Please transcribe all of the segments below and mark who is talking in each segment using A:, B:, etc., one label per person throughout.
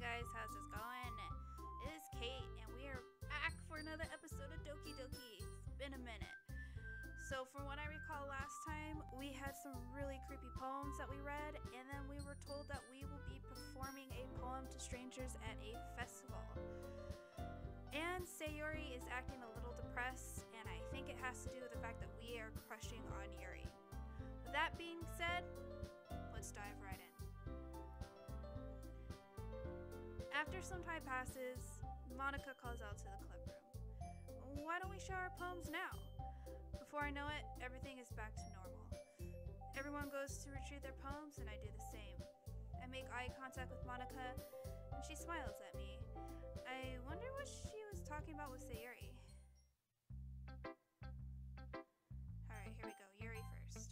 A: guys, how's it going? It is Kate, and we are back for another episode of Doki Doki. It's been a minute. So from what I recall last time, we had some really creepy poems that we read, and then we were told that we will be performing a poem to strangers at a festival. And Sayori is acting a little depressed, and I think it has to do with the fact that we are crushing on Yuri. With that being said, let's dive right in. After some time passes, Monika calls out to the club room. Why don't we share our poems now? Before I know it, everything is back to normal. Everyone goes to retrieve their poems, and I do the same. I make eye contact with Monika, and she smiles at me. I wonder what she was talking about with Sayuri. Alright, here we go. Yuri first.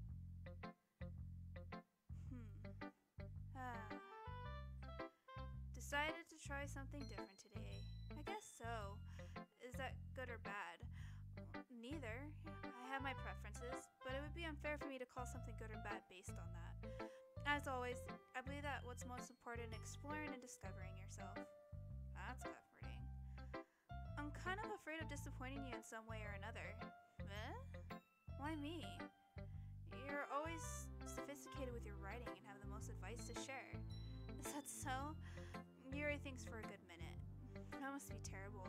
A: Decided to try something different today. I guess so. Is that good or bad? Neither. I have my preferences, but it would be unfair for me to call something good or bad based on that. As always, I believe that what's most important is exploring and discovering yourself. That's comforting. I'm kind of afraid of disappointing you in some way or another. Eh? Why me? You're always sophisticated with your writing and have the most advice to share. Is that so? Yuri thinks for a good minute. That must be terrible.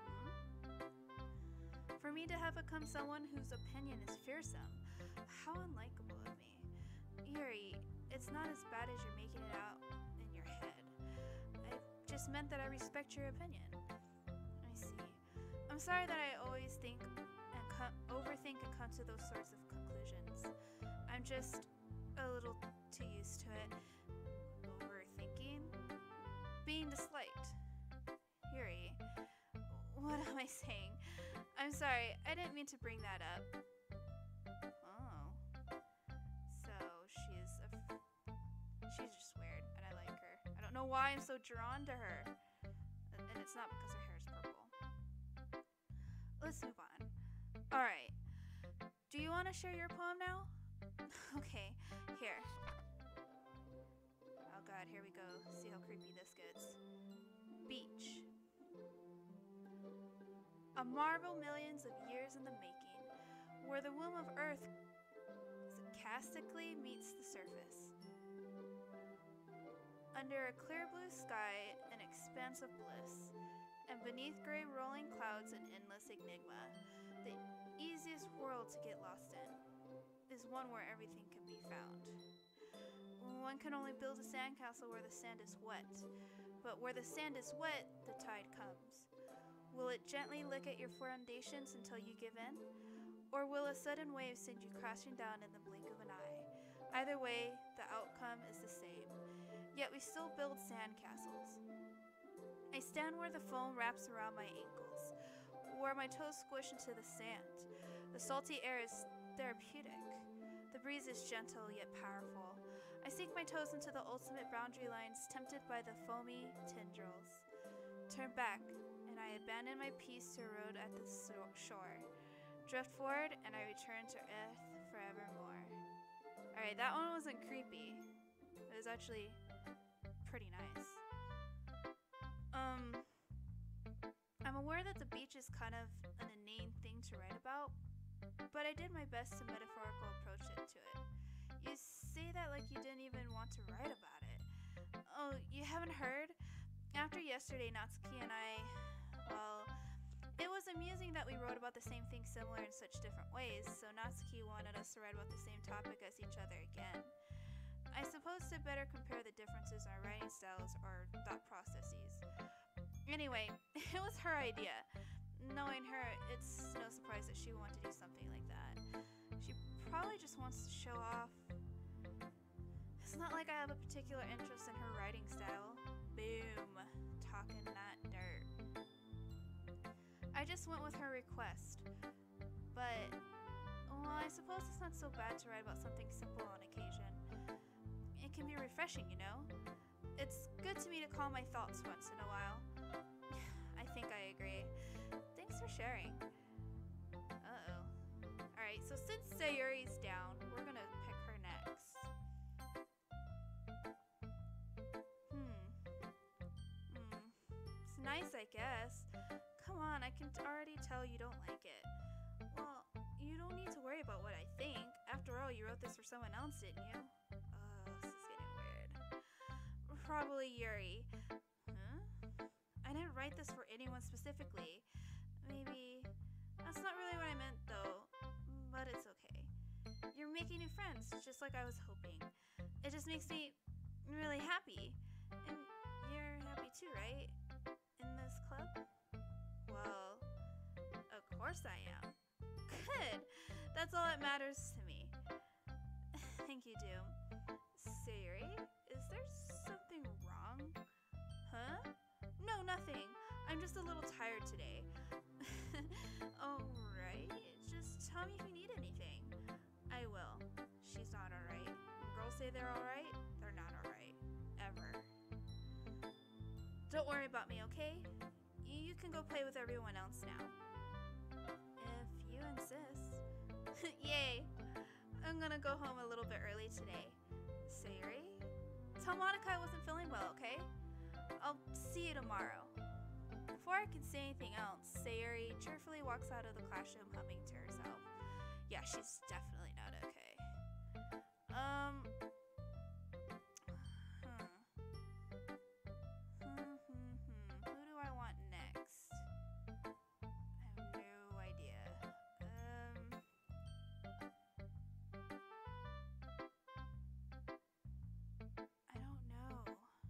A: For me to have become someone whose opinion is fearsome, how unlikable of me. Yuri, it's not as bad as you're making it out in your head. I just meant that I respect your opinion. I see. I'm sorry that I always think and overthink and come to those sorts of conclusions. I'm just a little too used to it. Overthinking? Being disliked. Yuri, what am I saying? I'm sorry, I didn't mean to bring that up. Oh. So she's just weird, and I like her. I don't know why I'm so drawn to her. And it's not because her hair is purple. Let's move on. Alright. Do you want to share your poem now? Okay, here. Oh god, here we go. See how creepy this gets. Beach. A marvel millions of years in the making, where the womb of Earth sarcastically meets the surface. Under a clear blue sky, an expanse of bliss, and beneath gray rolling clouds an endless enigma, the easiest world to get lost in is one where everything can be found. One can only build a sandcastle where the sand is wet, but where the sand is wet, the tide comes. Will it gently lick at your foundations until you give in? Or will a sudden wave send you crashing down in the blink of an eye? Either way, the outcome is the same. Yet we still build sandcastles. I stand where the foam wraps around my ankles, where my toes squish into the sand. The salty air is therapeutic. The breeze is gentle yet powerful. I sink my toes into the ultimate boundary lines, tempted by the foamy tendrils. Turn back, and I abandon my peace to erode at the shore. Drift forward, and I return to earth forevermore. Alright, that one wasn't creepy. It was actually pretty nice. I'm aware that the beach is kind of an inane thing to write about, but I did my best to metaphorical approach it to it. You say that like you didn't even want to write about it. Oh, you haven't heard? After yesterday, Natsuki and I, well, it was amusing that we wrote about the same thing similar in such different ways, so Natsuki wanted us to write about the same topic as each other again. I suppose to better compare the differences in our writing styles or thought processes. Anyway, it was her idea. Knowing her, it's no surprise that she wanted to do something like that. She probably just wants to show off. It's not like I have a particular interest in her writing style. Boom. Talking that dirt. I just went with her request. But, well, I suppose it's not so bad to write about something simple on occasion. It can be refreshing, you know? It's good to me to call my thoughts once in a while. I think I agree. Thanks for sharing. Uh-oh. Alright, so since Sayuri's down, we're gonna pick her next. guess. Come on, I can already tell you don't like it. Well, you don't need to worry about what I think. After all, you wrote this for someone else, didn't you? This is getting weird. Probably Yuri. Huh? I didn't write this for anyone specifically. Maybe... That's not really what I meant, though. But it's okay. You're making new friends, just like I was hoping. It just makes me really happy. And you're happy too, right? In this club? Well, of course I am. Good! That's all that matters to me. Thank you, Doom. Sayuri, is there something wrong? Huh? No, nothing. I'm just a little tired today. Alright, just tell me if you need anything. I will. She's not alright. When girls say they're alright, they're not alright. Ever. Don't worry about me, okay? You can go play with everyone else now. If you insist. Yay! I'm gonna go home a little bit early today. Sayuri? Tell Monica I wasn't feeling well, okay? I'll see you tomorrow. Before I can say anything else, Sayuri cheerfully walks out of the classroom humming to herself. Yeah, she's definitely not okay. Who do I want next? I have no idea. I don't know.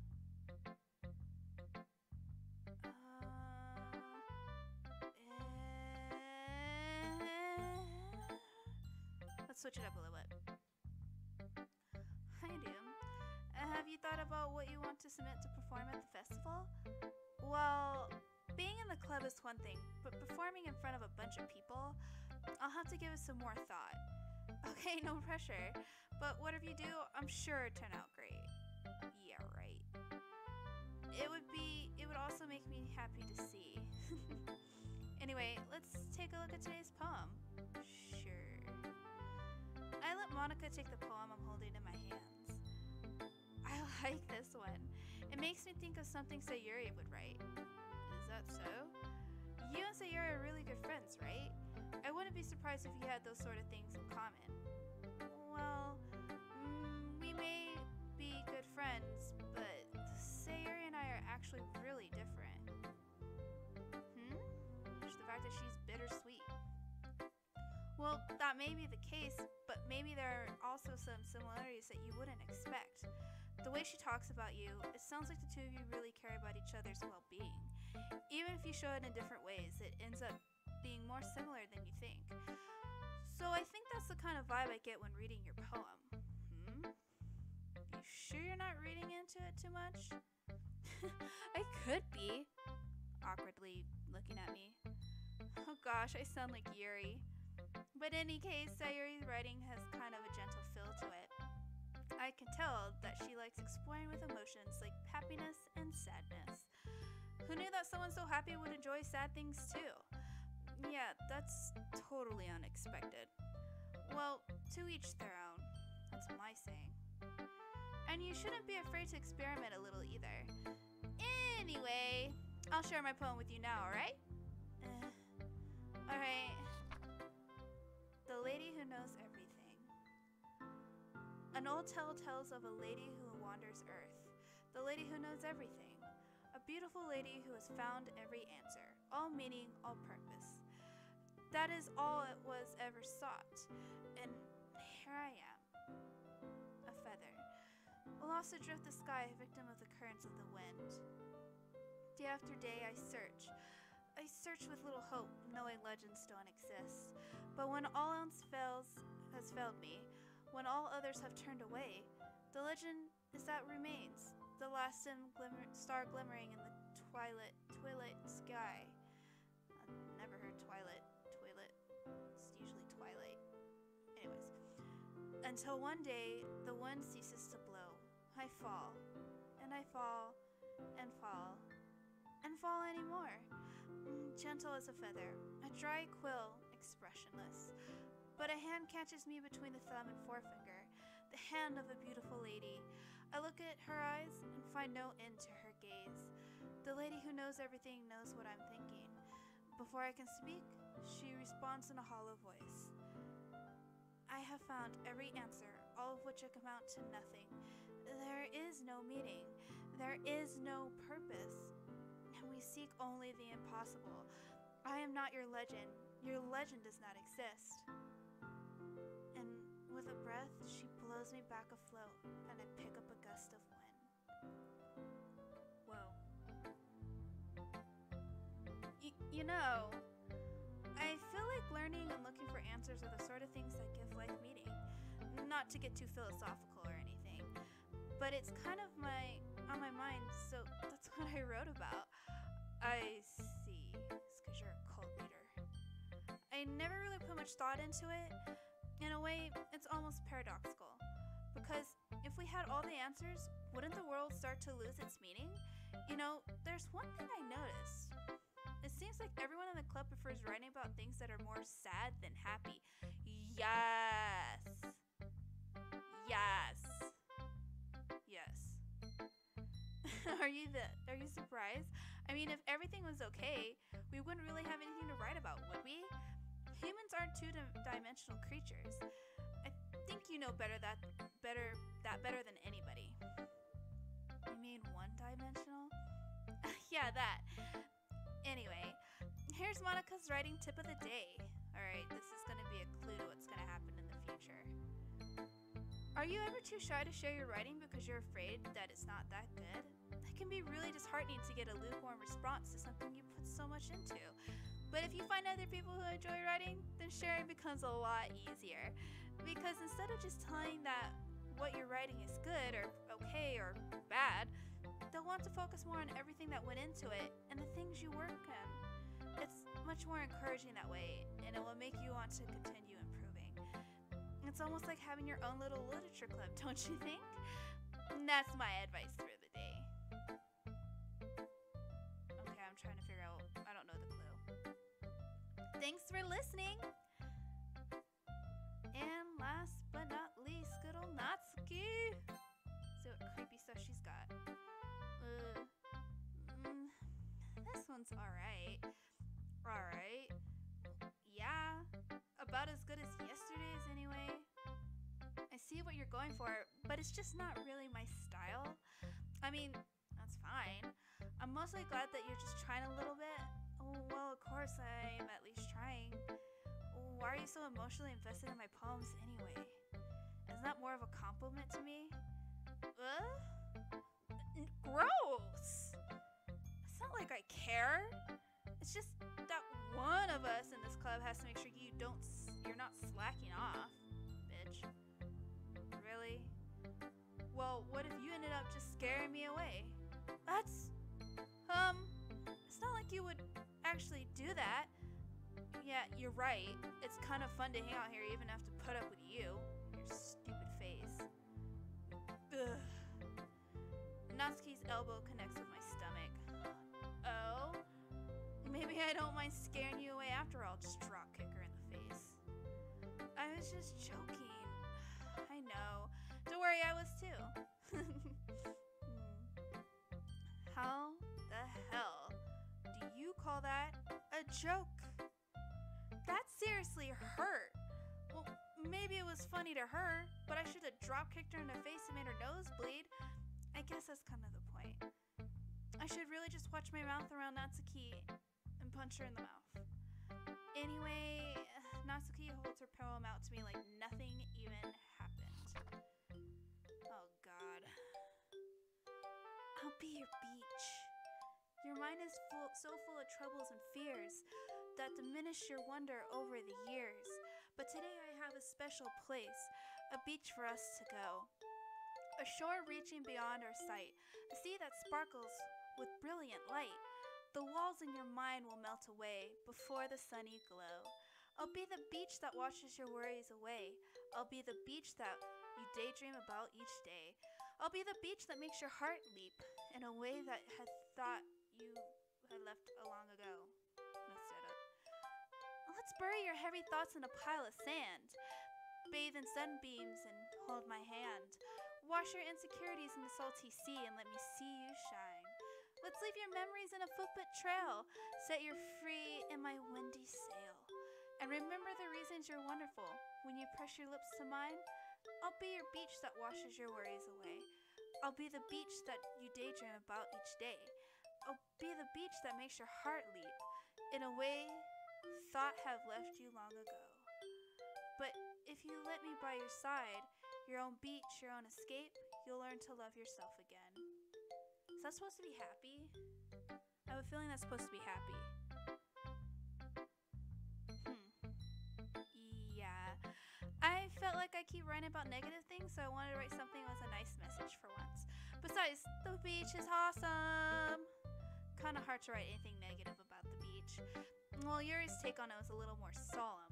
A: Let's switch it up a little bit. Hi, Doom. Have you thought about what you want to submit to perform at the festival? Well, being in the club is one thing, but performing in front of a bunch of people, I'll have to give it some more thought. Okay, no pressure, but whatever you do, I'm sure it'd turn out great. Yeah, right. It would also make me happy to see. Anyway, let's take a look at today's poem. Sure. I let Monica take the poem I'm holding in my hands. I like this one. It makes me think of something Sayuri would write. Is that so? You and Sayuri are really good friends, right? I wouldn't be surprised if you had those sort of things in common. Well, we may be good friends, but Sayuri and I are actually really different. Just the fact that she's bittersweet. Well, that may be the case, but maybe there are also some similarities that you wouldn't expect. The way she talks about you, it sounds like the two of you really care about each other's well-being. Even if you show it in different ways, it ends up being more similar than you think. So I think that's the kind of vibe I get when reading your poem. You sure you're not reading into it too much? I could be. Awkwardly looking at me. Oh gosh, I sound like Yuri. But in any case, Sayuri's writing has kind of a gentle feel to it. I can tell that she likes exploring with emotions like happiness and sadness. Who knew that someone so happy would enjoy sad things too? Yeah, that's totally unexpected. Well, to each their own. That's my saying. And you shouldn't be afraid to experiment a little either. Anyway, I'll share my poem with you now, alright? Alright. The Lady Who Knows Everything. An old tale tells of a lady who wanders earth. The lady who knows everything. A beautiful lady who has found every answer. All meaning, all purpose. That is all it was ever sought. And here I am. A feather. Lost adrift the sky, a victim of the currents of the wind. Day after day I search. I search with little hope, knowing legends don't exist. But when all else has failed me, when all others have turned away, the legend is that remains, the last star glimmering in the twilight sky. I've never heard toilet. It's usually twilight. Anyways, until one day the wind ceases to blow. I fall, and I fall, and fall, and fall anymore. Gentle as a feather, a dry quill, expressionless. But a hand catches me between the thumb and forefinger, the hand of a beautiful lady. I look at her eyes and find no end to her gaze. The lady who knows everything knows what I'm thinking. Before I can speak, she responds in a hollow voice. I have found every answer, all of which amount to nothing. There is no meaning. There is no purpose. And we seek only the impossible. I am not your legend. Your legend does not exist. And with a breath, she blows me back afloat, and I pick up a gust of wind. Whoa. You know, I feel like learning and looking for answers are the sort of things that give life meaning. Not to get too philosophical or anything, but it's kind of on my mind, so that's what I wrote about. I see. It's because you're a cult leader. I never really put much thought into it. In a way, it's almost paradoxical. Because if we had all the answers, wouldn't the world start to lose its meaning? You know, there's one thing I noticed. It seems like everyone in the club prefers writing about things that are more sad than happy. Yes. Yes. Yes. Are you surprised? I mean, if everything was okay, we wouldn't really have anything to write about, would we? Humans aren't two-dimensional creatures. I think you know better than anybody. You mean one-dimensional? Yeah, that. Anyway, here's Monica's writing tip of the day. Alright, this is gonna be a clue to what's gonna happen in the future. Are you ever too shy to share your writing because you're afraid that it's not that good? It can be really disheartening to get a lukewarm response to something you put so much into. But if you find other people who enjoy writing, then sharing becomes a lot easier. Because instead of just telling that what you're writing is good or okay or bad, they'll want to focus more on everything that went into it and the things you work on. It's much more encouraging that way, and it will make you want to continue improving. It's almost like having your own little literature club, don't you think? And that's my advice for the day. Okay, I'm trying to figure out, I don't know the clue. Thanks for listening! And last but not least, good old Natsuki! See what creepy stuff she's got. This one's alright. Alright. Yeah, about as good as yesterday's anyway. I see what you're going for, but it's just not really my style. I mean, that's fine. I'm mostly glad that you're just trying a little bit. Well, of course I'm at least trying. Why are you so emotionally invested in my poems anyway? Isn't that more of a compliment to me? Gross! It's not like I care. It's just that one of us in this club has to make sure you're not slacking off, bitch. Really? Well, what if you ended up just scaring me away? It's not like you would actually do that. Yeah, you're right. It's kind of fun to hang out here even have to put up with you. Your stupid face. Ugh. Natsuki's elbow connects with my stomach. Oh? Maybe I don't mind scaring you away after all. Just drop kick her in the face. I was just joking. I know. Don't worry, I was too. How the hell do you call that a joke? That seriously hurt. Well, maybe it was funny to her, but I should have drop kicked her in the face and made her nose bleed. I guess that's kind of the point. I should really just watch my mouth around Natsuki and punch her in the mouth. Anyway, Natsuki holds her poem out to me like nothing even happened. Oh god. I'll be your beach. Your mind is so full of troubles and fears that diminish your wonder over the years. But today I have a special place, a beach for us to go. A shore reaching beyond our sight, a sea that sparkles with brilliant light. The walls in your mind will melt away before the sunny glow. I'll be the beach that washes your worries away. I'll be the beach that you daydream about each day. I'll be the beach that makes your heart leap in a way that had thought you had left long ago. Messed it up. Let's bury your heavy thoughts in a pile of sand. Bathe in sunbeams and hold my hand. Wash your insecurities in the salty sea and let me see you shine. Let's Let's leave your memories in a footprint trail. Set you free in my windy sail. And remember the reasons you're wonderful. When you press your lips to mine, I'll be your beach that washes your worries away. I'll be the beach that you daydream about each day. I'll be the beach that makes your heart leap in a way thought have left you long ago. But if you let me by your side, your own beach, your own escape, you'll learn to love yourself again. Is that supposed to be happy? I have a feeling that's supposed to be happy. Yeah. I felt like I keep writing about negative things, so I wanted to write something with a nice message for once. Besides, the beach is awesome! Kinda hard to write anything negative about the beach. Well, Yuri's take on it was a little more solemn.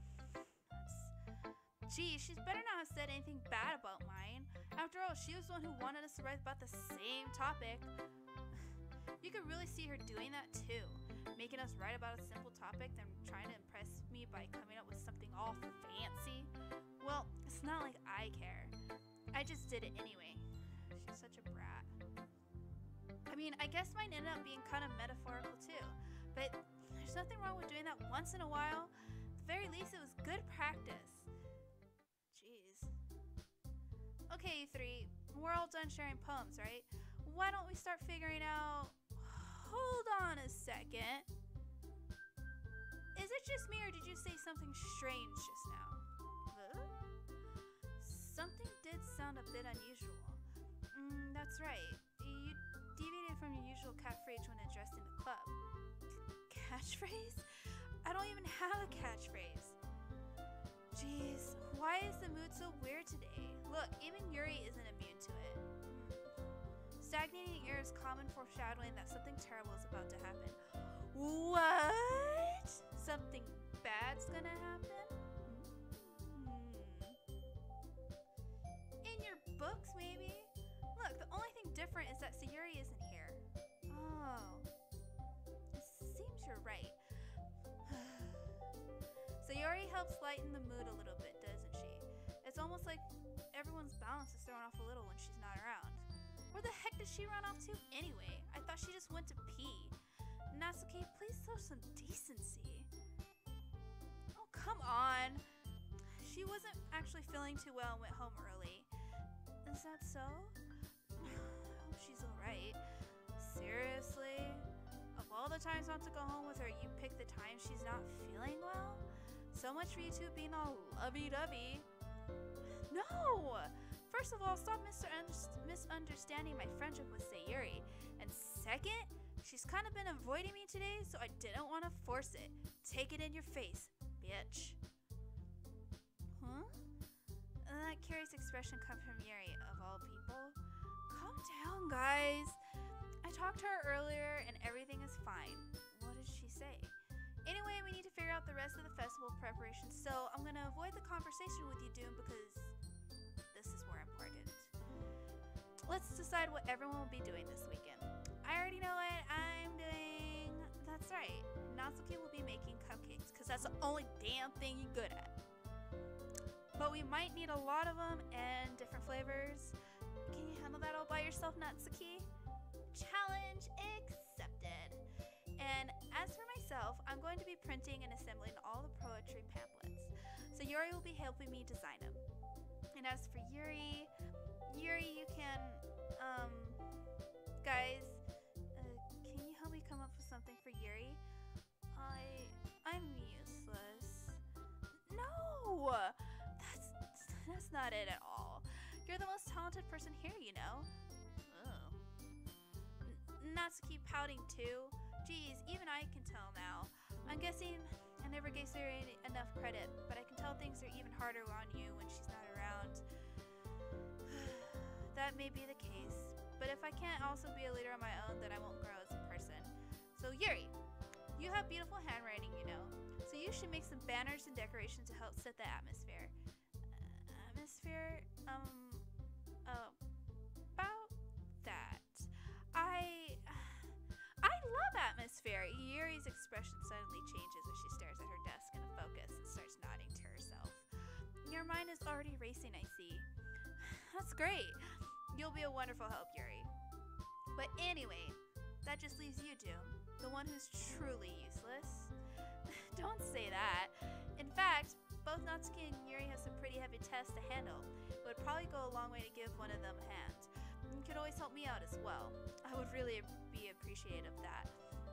A: Gee, she's better not have said anything bad about mine. After all, she was the one who wanted us to write about the same topic. You could really see her doing that too. Making us write about a simple topic, then trying to impress me by coming up with something all fancy. Well, it's not like I care. I just did it anyway. She's such a brat. I mean, I guess mine ended up being kind of metaphorical too. But there's nothing wrong with doing that once in a while. At the very least, it was good practice. Okay, you three, we're all done sharing poems, right? Why don't we start figuring out... Hold on a second. Is it just me, or did you say something strange just now? Huh? Something did sound a bit unusual. That's right. You deviated from your usual catchphrase when addressing the club. Catchphrase? I don't even have a catchphrase. Jeez, why is the mood so weird today? Look, even Yuri isn't immune to it. Stagnating air is common foreshadowing that something terrible is about to happen. What? Something bad's gonna happen? In your books, maybe? Look, the only thing different is that Sayuri isn't here. Oh. It seems you're right. Sayuri helps lighten the mood a little bit, doesn't she? It's almost like everyone's balance is thrown off a little when she's not around. Where the heck did she run off to anyway? I thought she just went to pee. Natsuki, please show some decency. Oh, come on. She wasn't actually feeling too well and went home early. Is that so? I hope she's alright. Seriously? Of all the times not to go home with her, you pick the time she's not feeling well? So much for you two being all lovey-dovey. No! First of all, stop misunderstanding my friendship with Sayuri. And second, she's kind of been avoiding me today, so I didn't want to force it. Take it in your face, bitch. Huh? That curious expression comes from Yuri, of all people. Calm down, guys. I talked to her earlier, and everything is fine. What did she say? Anyway, we need to figure out the rest of the festival preparations, so I'm gonna avoid the conversation with you, Doom, because this is more important. Let's decide what everyone will be doing this weekend. I already know what I'm doing. That's right. Natsuki will be making cupcakes, because that's the only damn thing you're good at. But we might need a lot of them and different flavors. Can you handle that all by yourself, Natsuki? Challenge accepted. And as for myself, I'm going to be printing and assembling all the poetry pamphlets. So Yuri will be helping me design them. And as for Yuri, you can, guys, can you help me come up with something for Yuri? I'm useless. No! That's not it at all. You're the most talented person here, you know. Oh. Natsuki pouting too. Geez, even I can tell now. I'm guessing I never gave Sayuri enough credit, but I can tell things are even harder on you when she's not around. That may be the case, but if I can't also be a leader on my own, then I won't grow as a person. So Yuri, you have beautiful handwriting, you know, so you should make some banners and decorations to help set the atmosphere. About that. I love atmosphere. Yuri's expression suddenly changes as she stares at her desk in a focus and starts nodding to herself. Your mind is already racing, I see. That's great. You'll be a wonderful help, Yuri. But anyway, that that just leaves you, Doom, the one who's truly useless. Don't say that. In fact, both Natsuki and Yuri have some pretty heavy tests to handle. It would probably go a long way to give one of them a hand. You could always help me out as well. I would really be appreciative of that.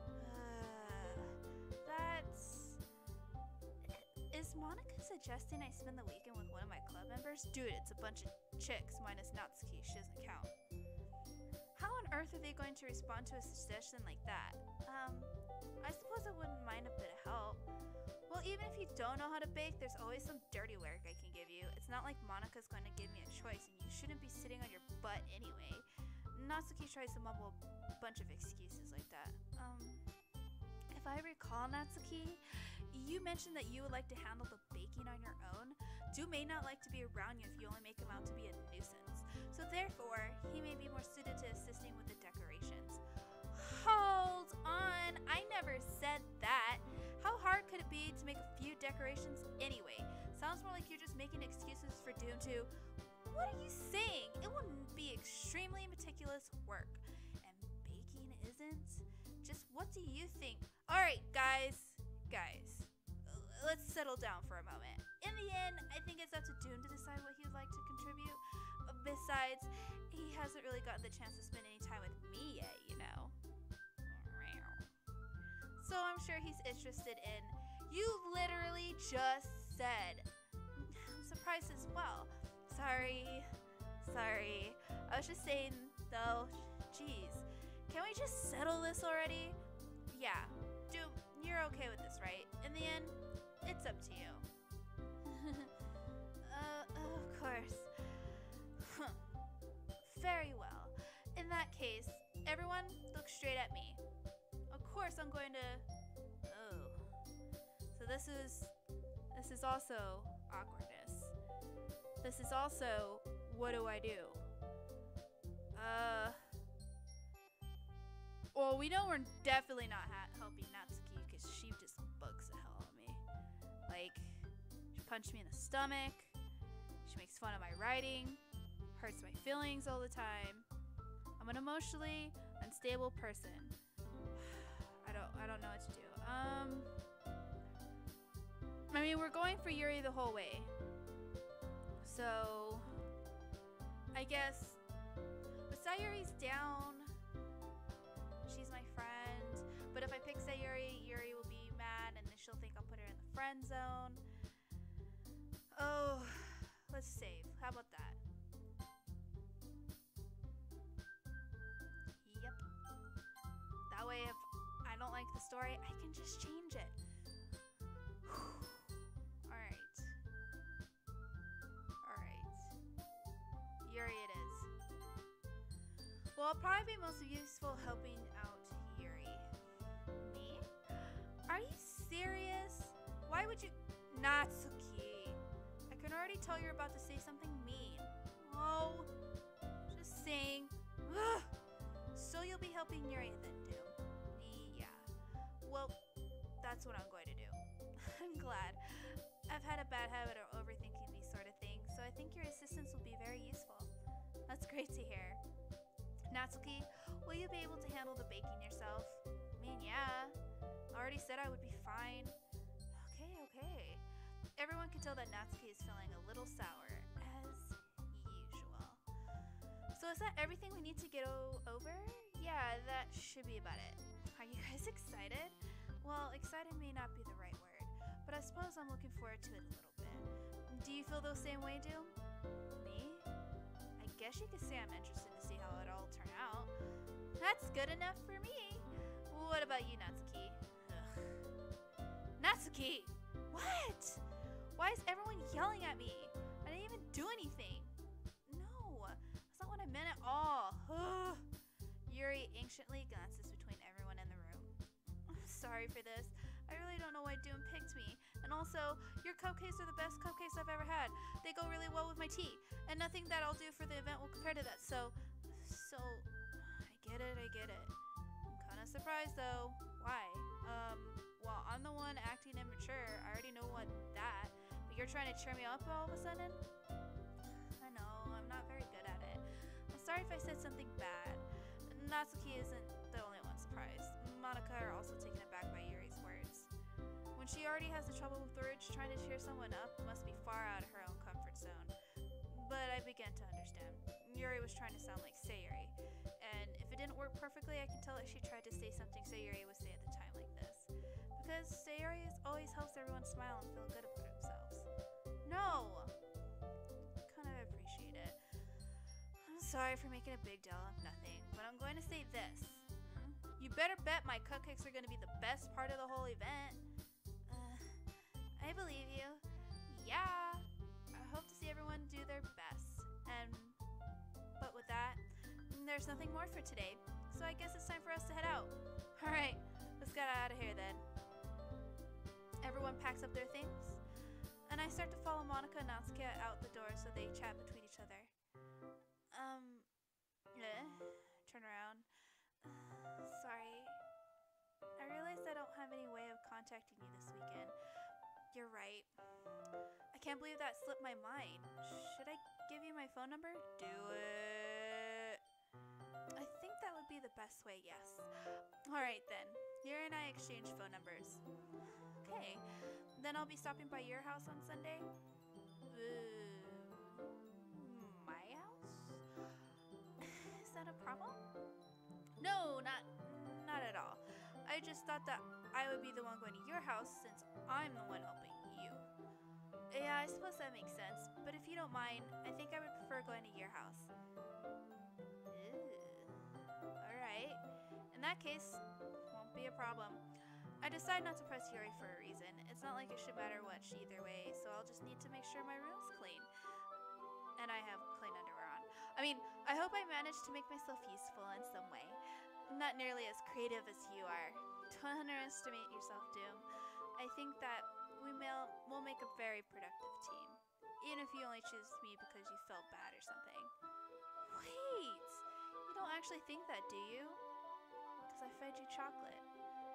A: Is Monika suggesting I spend the weekend with one of my club members? Dude, it's a bunch of chicks minus Natsuki. She doesn't count. How on earth are they going to respond to a suggestion like that? I suppose I wouldn't mind a bit of help. Well, even if you don't know how to bake, there's always some dirty work I can give you. It's not like Monika's going to give me a choice, and you shouldn't be sitting on your butt anyway. Natsuki tries to mumble a bunch of excuses like that. If I recall, Natsuki, you mentioned that you would like to handle the baking on your own. Du may not like to be around you if you only make him out to be a nuisance. So therefore, he may be more suited to assisting with the decorations. Hold on! I never said that! How hard could it be to make a few decorations anyway? Sounds more like you're just making excuses for Doom to... What are you saying? It will be extremely meticulous work. And baking isn't? Just what do you think? Alright, guys, let's settle down for a moment. In the end, I think it's up to Doom to decide what he would like to contribute. Besides, he hasn't really gotten the chance to spend any time with me yet, you know. So I'm sure he's interested in... You literally just said. I'm surprised as well. Sorry. I was just saying, though, jeez. Can we just settle this already? Yeah. Doom, you're okay with this, right? In the end, it's up to you. Of course. Very well. In that case, everyone look straight at me. Of course I'm going to... Oh. So this is also awkwardness. This is also, what do I do? Well, we know we're definitely not helping Natsuki because she just bugs the hell out of me. Like, she punched me in the stomach. She makes fun of my writing. Hurts my feelings all the time. I'm an emotionally unstable person. I don't know what to do. I mean, we're going for Yuri the whole way. So, I guess, but Sayuri's down. She's my friend. But if I pick Sayuri, Yuri will be mad and then she'll think I'll put her in the friend zone. Oh, let's save. How about that? Yep. That way if I don't like the story, I can just change it. Alright. Yuri it is. Well, I'll probably be most useful helping out Yuri. Me? Are you serious? Why would you... Natsuki. I can already tell you're about to say something mean. Oh, just saying. Ugh. So you'll be helping Yuri then, Doom? Yeah. Well, that's what I'm going to do. I'm glad. I've had a bad habit of overthinking these sort of things, so I think your assistance will be very useful. That's great to hear. Natsuki, will you be able to handle the baking yourself? I mean, yeah. I already said I would be fine. Okay. Everyone can tell that Natsuki is feeling a little sour, as usual. So is that everything we need to get over? Yeah, that should be about it. Are you guys excited? Well, excited may not be the right word, but I suppose I'm looking forward to it a little bit. Do you feel the same way, Doom? Me? I guess you could say I'm interested to see how it all turn out. That's good enough for me. What about you, Natsuki? Ugh. Natsuki! What? Why is everyone yelling at me? I didn't even do anything. No, that's not what I meant at all. Ugh. Yuri anxiously glances between everyone in the room. I'm sorry for this. I really don't know why Doom picked me. And also, your cupcakes are the best cupcakes I've ever had. They go really well with my tea. And nothing that I'll do for the event will compare to that. So, I get it. I'm kind of surprised though. Why? Well, I'm the one acting immature. I already know what that. But you're trying to cheer me up all of a sudden? I know, I'm not very good at it. I'm sorry if I said something bad. Natsuki isn't the only one surprised already has the trouble with words, trying to cheer someone up must be far out of her own comfort zone. But I began to understand. Yuri was trying to sound like Sayuri, and if it didn't work perfectly, I could tell that she tried to say something Sayuri would say at the time like this. Because Sayuri always helps everyone smile and feel good about themselves. No! Kind of appreciate it. I'm sorry for making a big deal of nothing, but I'm going to say this. You better bet my cupcakes are going to be the best part of the whole event. I believe you. Yeah. I hope to see everyone do their best. But with that, there's nothing more for today. So I guess it's time for us to head out. Alright, let's get out of here then. Everyone packs up their things, and I start to follow Monika and Natsuki out the door so they chat between each other. Turn around. Sorry. I realized I don't have any way of contacting you this weekend. You're right. I can't believe that slipped my mind. Should I give you my phone number? Do it. I think that would be the best way, yes. Alright then. Yuri and I exchanged phone numbers. Okay. Then I'll be stopping by your house on Sunday. My house? Is that a problem? No, not at all. I just thought that I would be the one going to your house since I'm the one helping you. Yeah, I suppose that makes sense. But if you don't mind, I think I would prefer going to your house. Alright. In that case, won't be a problem. I decided not to press Yuri for a reason. It's not like it should matter much either way, so I'll just need to make sure my room's clean. And I have clean underwear on. I hope I managed to make myself useful in some way. Not nearly as creative as you are. Don't underestimate yourself, Doom. I think that we'll make a very productive team. Even if you only choose me because you felt bad or something. Wait! You don't actually think that, do you? Because I fed you chocolate.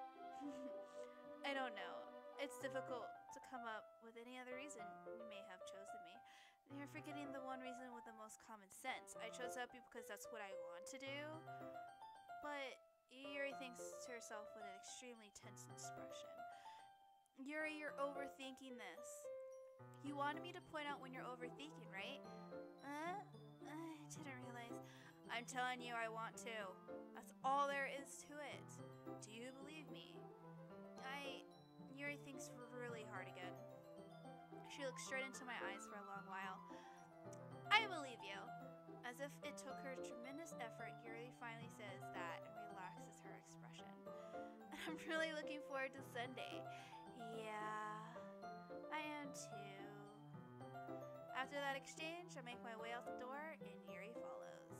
A: I don't know. It's difficult to come up with any other reason you may have chosen me. You're forgetting the one reason with the most common sense. I chose to help you because that's what I want to do. But Yuri thinks to herself with an extremely tense expression. Yuri, you're overthinking this. You wanted me to point out when you're overthinking, right? I didn't realize. I'm telling you I want to. That's all there is to it. Do you believe me? Yuri thinks really hard again. She looks straight into my eyes for a long while. I believe you. As if it took her tremendous effort, Yuri finally says that and relaxes her expression. I'm really looking forward to Sunday. Yeah, I am too. After that exchange, I make my way out the door and Yuri follows.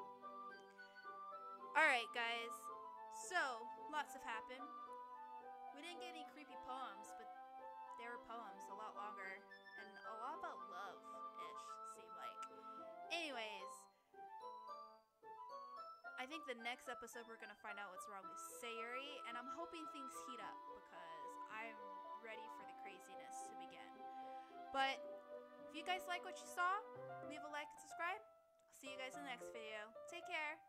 A: Alright guys, so lots have happened. We didn't get any creepy poems, but there were poems a lot longer and a lot about love-ish, seemed like. Anyways, I think the next episode we're gonna find out what's wrong with Sayuri, and I'm hoping things heat up because I'm ready for the craziness to begin. But if you guys like what you saw, leave a like and subscribe. I'll see you guys in the next video. Take care.